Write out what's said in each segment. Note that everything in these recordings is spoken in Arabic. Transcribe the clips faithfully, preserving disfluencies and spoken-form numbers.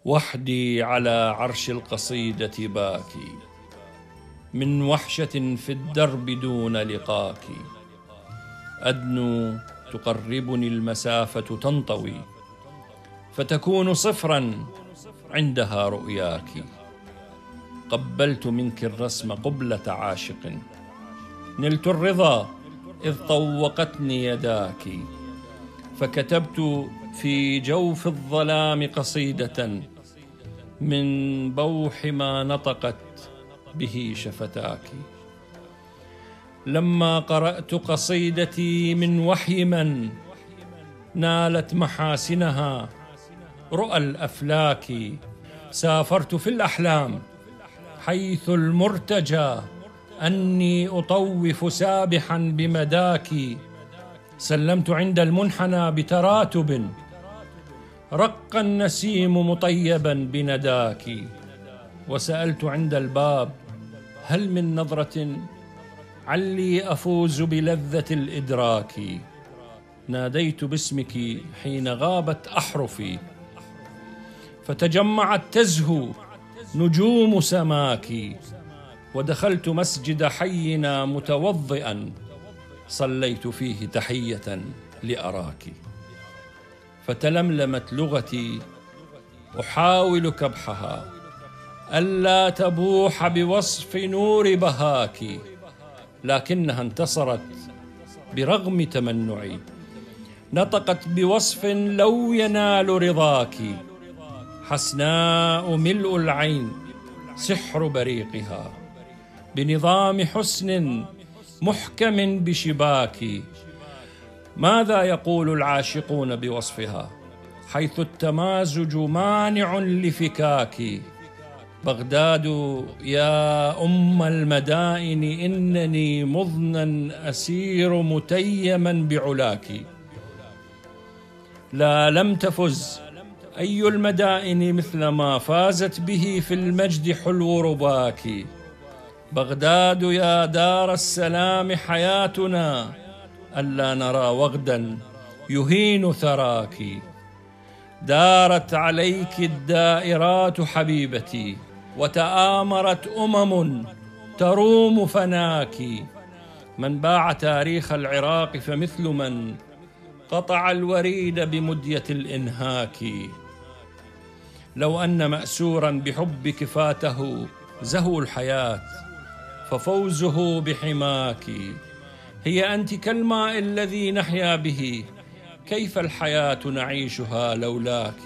وحدي على عرش القصيدة باكي، من وحشة في الدرب دون لقاك. أدنو تقربني المسافة تنطوي، فتكون صفرا عندها رؤياك. قبلت منك الرسم قبلة عاشق، نلت الرضا إذ طوقتني يداك. فكتبت في جوف الظلام قصيدة من بوح ما نطقت به شفتاك. لما قرأت قصيدتي من وحي من نالت محاسنها رؤى الأفلاك، سافرت في الأحلام حيث المرتجى أني أطوف سابحا بمداك. سلمت عند المنحنى بتراتب، رق النسيم مطيبا بنداك. وسألت عند الباب هل من نظرة علي أفوز بلذة الإدراك. ناديت باسمك حين غابت أحرفي، فتجمعت تزهو نجوم سماك. ودخلت مسجد حينا متوضئا، صليت فيه تحية لأراك. فتلملمت لغتي أحاول كبحها، ألا تبوح بوصف نور بهاك. لكنها انتصرت برغم تمنعي، نطقت بوصف لو ينال رضاك. حسناء ملء العين سحر بريقها، بنظام حسن محكم بشباك. ماذا يقول العاشقون بوصفها، حيث التمازج مانع لفكاك. بغداد يا أم المدائن إنني مضنا أسير متيما بعلاك. لا لم تفز أي المدائن مثل ما فازت به في المجد حلو رباك. بغداد يا دار السلام حياتنا، ألا نرى وغدا يهين ثراك. دارت عليك الدائرات حبيبتي، وتآمرت أمم تروم فناك. من باع تاريخ العراق فمثل من قطع الوريد بمدية الإنهاك. لو أن مأسورا بحبك فاته زهو الحياة، ففوزه بحماك. هي أنت كالماء الذي نحيا به، كيف الحياة نعيشها لولاك.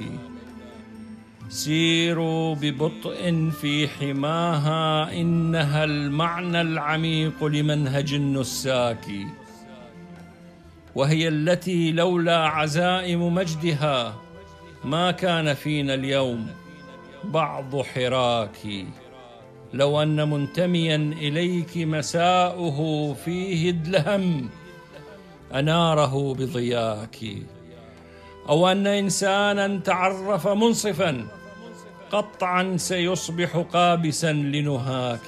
سيروا ببطء في حماها، إنها المعنى العميق لمنهج النساك. وهي التي لولا عزائم مجدها ما كان فينا اليوم بعض حراك. لو أن منتميا إليك مساؤه فيه ادلهم، أناره بضياك. أو أن إنسانا تعرف منصفا، قطعا سيصبح قابسا لنهاك.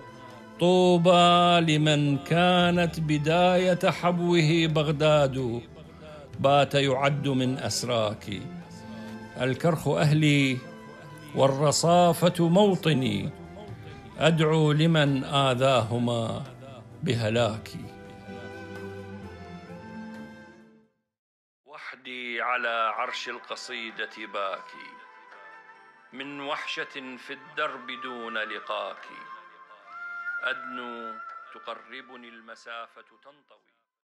طوبى لمن كانت بداية حبوه بغداد، بات يعد من أسراك. الكرخ أهلي والرصافة موطني، أدعو لمن آذاهما بهلاك. وحدي على عرش القصيدة باكي، من وحشة في الدرب دون لقاك. أدنو تقربني المسافة تنطوي.